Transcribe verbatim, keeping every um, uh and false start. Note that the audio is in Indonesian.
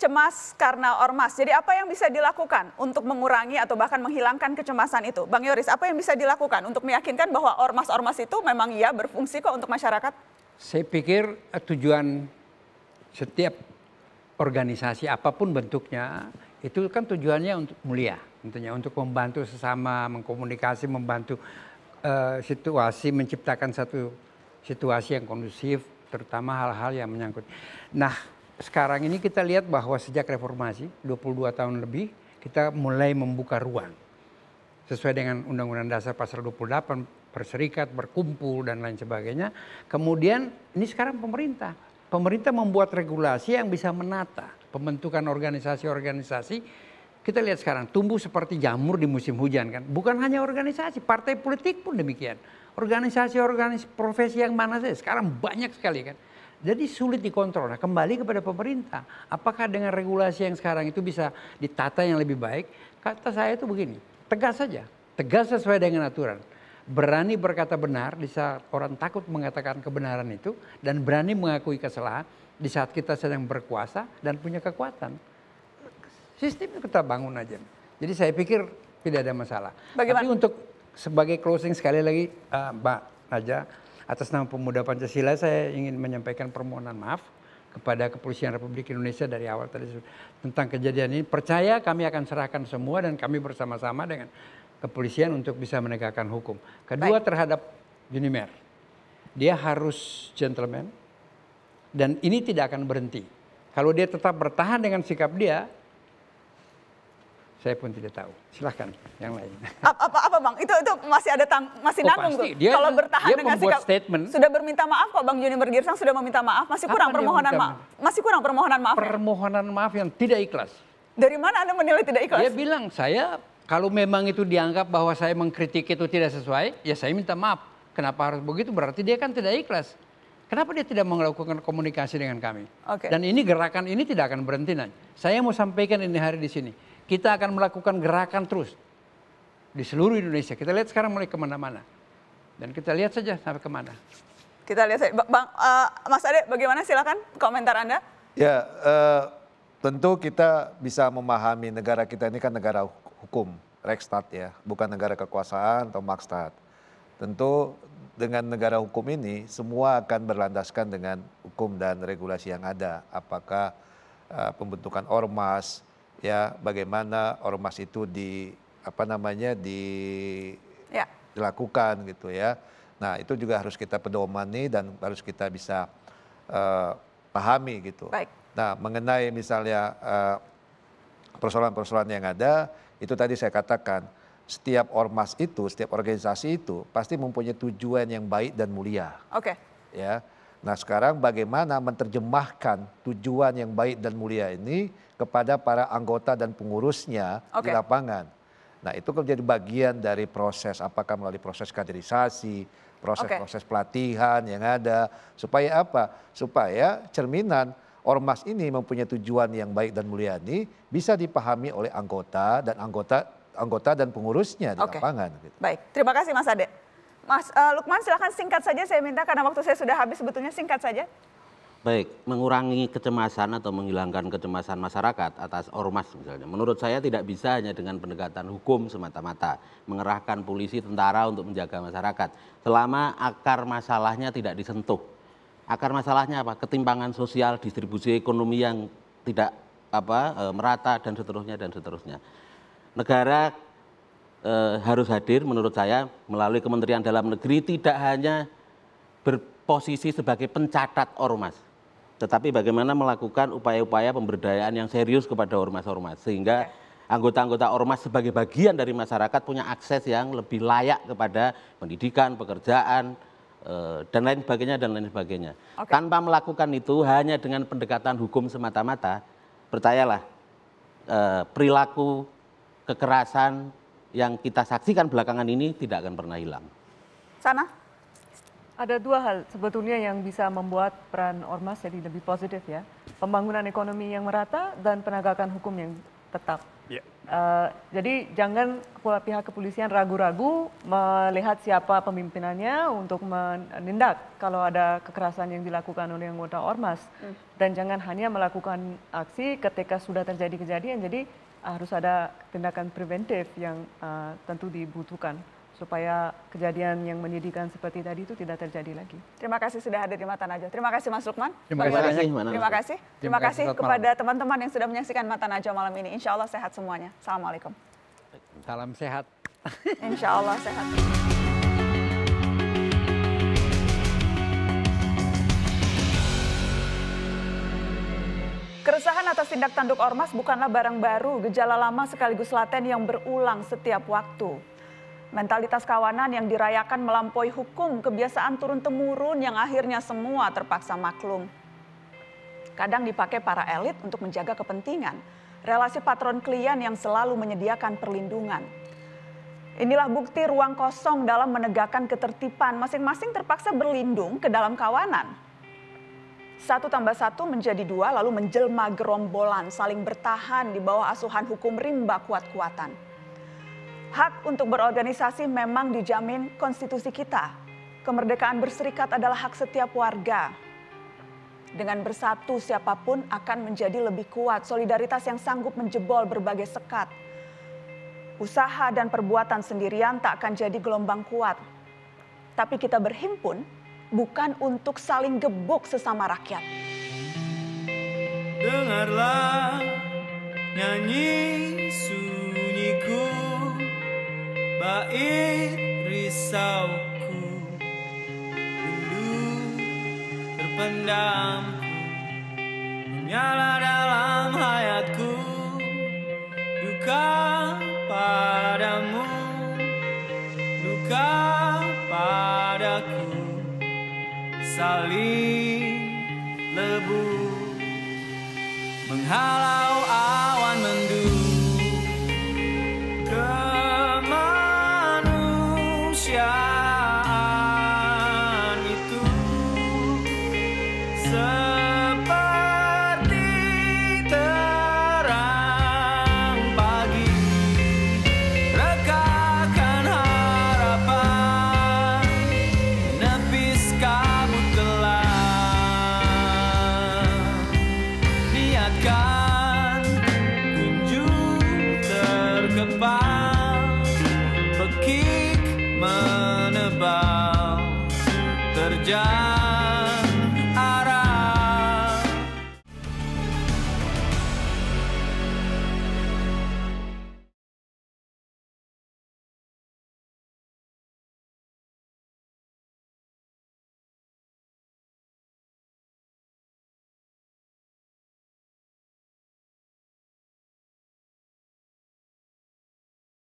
cemas karena ormas. Jadi apa yang bisa dilakukan untuk mengurangi atau bahkan menghilangkan kecemasan itu? Bang Yoris, apa yang bisa dilakukan untuk meyakinkan bahwa ormas-ormas itu memang ya berfungsi kok untuk masyarakat? Saya pikir tujuan setiap organisasi apapun bentuknya itu kan tujuannya untuk mulia, tentunya untuk membantu sesama, mengkomunikasi, membantu uh, situasi, menciptakan satu situasi yang kondusif, terutama hal-hal yang menyangkut. Nah, sekarang ini kita lihat bahwa sejak reformasi dua puluh dua tahun lebih kita mulai membuka ruang sesuai dengan Undang-Undang Dasar Pasal dua puluh delapan, berserikat, berkumpul dan lain sebagainya. Kemudian ini sekarang pemerintah, pemerintah membuat regulasi yang bisa menata pembentukan organisasi-organisasi. Kita lihat sekarang tumbuh seperti jamur di musim hujan kan. Bukan hanya organisasi, partai politik pun demikian. Organisasi-organisasi profesi yang mana saja sekarang banyak sekali kan. Jadi sulit dikontrol. Nah, kembali kepada pemerintah. Apakah dengan regulasi yang sekarang itu bisa ditata yang lebih baik? Kata saya itu begini, tegas saja. Tegas sesuai dengan aturan. Berani berkata benar di saat orang takut mengatakan kebenaran itu. Dan berani mengakui kesalahan di saat kita sedang berkuasa dan punya kekuatan. Sistemnya kita bangun aja. Jadi saya pikir tidak ada masalah. Bagaimana? Tapi untuk sebagai closing sekali lagi uh, Mbak Naja, atas nama Pemuda Pancasila saya ingin menyampaikan permohonan maaf kepada Kepolisian Republik Indonesia dari awal tadi tentang kejadian ini. Percaya kami akan serahkan semua dan kami bersama-sama dengan kepolisian untuk bisa menegakkan hukum. Kedua, baik, terhadap Junimer, dia harus gentleman dan ini tidak akan berhenti. Kalau dia tetap bertahan dengan sikap dia, saya pun tidak tahu. Silahkan yang lain. Apa, apa, apa Bang? Itu itu masih ada tang, masih Oh, nanggung tuh. Dia, kalau bertahan dia dengan membuat sikap, statement. Sudah berminta maaf kok Bang Junimer Girsang sudah meminta maaf. Masih kurang Apa permohonan maaf. Masih kurang permohonan maaf. Permohonan maaf yang tidak ikhlas. Dari mana Anda menilai tidak ikhlas? Dia bilang saya kalau memang itu dianggap bahwa saya mengkritik itu tidak sesuai, ya saya minta maaf. Kenapa harus begitu? Berarti dia kan tidak ikhlas. Kenapa dia tidak melakukan komunikasi dengan kami? Okay. Dan ini gerakan ini tidak akan berhenti nanti. Saya mau sampaikan ini hari di sini. Kita akan melakukan gerakan terus di seluruh Indonesia. Kita lihat sekarang mulai kemana-mana. Dan kita lihat saja sampai kemana. Kita lihat saja. Bang, uh, Mas Ade, bagaimana silakan komentar Anda? Ya, uh, tentu kita bisa memahami negara kita ini kan negara hukum, Rechtsstaat ya, bukan negara kekuasaan atau Marktstaat. Tentu dengan negara hukum ini semua akan berlandaskan dengan hukum dan regulasi yang ada. Apakah uh, pembentukan ormas, ya bagaimana ormas itu di apa namanya di ya. dilakukan gitu ya. Nah itu juga harus kita pedomani dan harus kita bisa uh, pahami gitu. Baik. Nah mengenai misalnya persoalan-persoalan uh, yang ada, itu tadi saya katakan setiap ormas itu, setiap organisasi itu pasti mempunyai tujuan yang baik dan mulia. Oke. Ya. Nah sekarang bagaimana menerjemahkan tujuan yang baik dan mulia ini kepada para anggota dan pengurusnya okay. di lapangan. Nah itu kan menjadi bagian dari proses, apakah melalui proses kaderisasi, proses-proses okay. pelatihan yang ada. Supaya apa? Supaya cerminan ormas ini mempunyai tujuan yang baik dan mulia ini bisa dipahami oleh anggota dan anggota anggota dan pengurusnya di okay. lapangan. Gitu. Baik, terima kasih Mas Ade. Mas uh, Lukman silakan singkat saja saya minta karena waktu saya sudah habis sebetulnya singkat saja. Baik, mengurangi kecemasan atau menghilangkan kecemasan masyarakat atas ormas misalnya. Menurut saya tidak bisa hanya dengan pendekatan hukum semata-mata. Mengerahkan polisi, tentara untuk menjaga masyarakat. Selama akar masalahnya tidak disentuh. Akar masalahnya apa? Ketimpangan sosial, distribusi ekonomi yang tidak apa e, merata dan seterusnya dan seterusnya. Negara e, harus hadir menurut saya melalui Kementerian Dalam Negeri tidak hanya berposisi sebagai pencatat ormas. Tetapi bagaimana melakukan upaya-upaya pemberdayaan yang serius kepada ormas-ormas. Sehingga anggota-anggota ormas sebagai bagian dari masyarakat punya akses yang lebih layak kepada pendidikan, pekerjaan, eh, dan lain sebagainya, dan lain sebagainya. Okay. Tanpa melakukan itu hanya dengan pendekatan hukum semata-mata, percayalah eh, perilaku kekerasan yang kita saksikan belakangan ini tidak akan pernah hilang. Sana? Ada dua hal sebetulnya yang bisa membuat peran ormas jadi lebih positif ya. Pembangunan ekonomi yang merata dan penegakan hukum yang tetap. Ya. Uh, jadi jangan kepala pihak kepolisian ragu-ragu melihat siapa pemimpinannya untuk menindak kalau ada kekerasan yang dilakukan oleh anggota ormas. Hmm. Dan jangan hanya melakukan aksi ketika sudah terjadi kejadian. Jadi harus ada tindakan preventif yang uh, tentu dibutuhkan supaya kejadian yang menyedihkan seperti tadi itu tidak terjadi lagi. Terima kasih sudah hadir di Mata Najwa. Terima kasih Mas Lukman. Terima kasih. Terima kasih. Terima kasih. Terima kasih kepada teman-teman yang sudah menyaksikan Mata Najwa malam ini. Insya Allah sehat semuanya. Assalamualaikum. Salam sehat. Insya Allah sehat. Keresahan atas tindak tanduk ormas bukanlah barang baru, gejala lama sekaligus laten yang berulang setiap waktu. Mentalitas kawanan yang dirayakan melampaui hukum, kebiasaan turun-temurun yang akhirnya semua terpaksa maklum. Kadang dipakai para elit untuk menjaga kepentingan, relasi patron klien yang selalu menyediakan perlindungan. Inilah bukti ruang kosong dalam menegakkan ketertiban, masing-masing terpaksa berlindung ke dalam kawanan. Satu tambah satu menjadi dua, lalu menjelma gerombolan, saling bertahan di bawah asuhan hukum rimba kuat-kuatan. Hak untuk berorganisasi memang dijamin konstitusi kita. Kemerdekaan berserikat adalah hak setiap warga. Dengan bersatu siapapun akan menjadi lebih kuat, solidaritas yang sanggup menjebol berbagai sekat. Usaha dan perbuatan sendirian tak akan jadi gelombang kuat. Tapi kita berhimpun bukan untuk saling gebuk sesama rakyat. Dengarlah nyanyi sunyiku, bait risauku, rindu terpendamku, menyala dalam hayatku, duka padamu, duka padaku, saling lebu menghalau